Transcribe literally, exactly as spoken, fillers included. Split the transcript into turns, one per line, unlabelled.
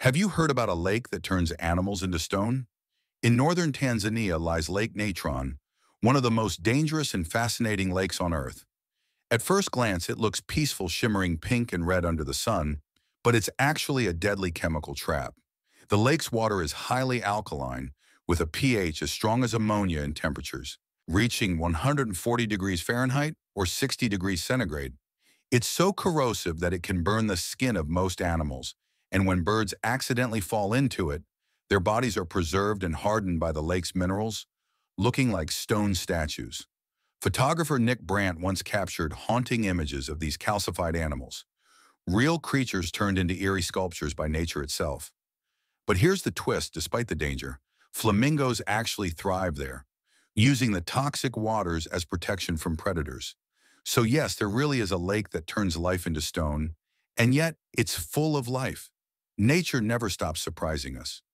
Have you heard about a lake that turns animals into stone? In northern Tanzania lies Lake Natron, one of the most dangerous and fascinating lakes on Earth. At first glance, it looks peaceful, shimmering pink and red under the sun, but it's actually a deadly chemical trap. The lake's water is highly alkaline, with a pH as strong as ammonia in temperatures, reaching one hundred forty degrees Fahrenheit or sixty degrees centigrade. It's so corrosive that it can burn the skin of most animals, and when birds accidentally fall into it, their bodies are preserved and hardened by the lake's minerals, looking like stone statues. Photographer Nick Brandt once captured haunting images of these calcified animals, real creatures turned into eerie sculptures by nature itself. But here's the twist: despite the danger, flamingos actually thrive there, using the toxic waters as protection from predators. So yes, there really is a lake that turns life into stone, and yet it's full of life. Nature never stops surprising us.